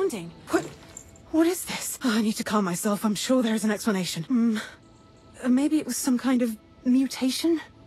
astounding. What is this? Oh, I need to calm myself. I'm sure there's an explanation. Maybe it was some kind of mutation?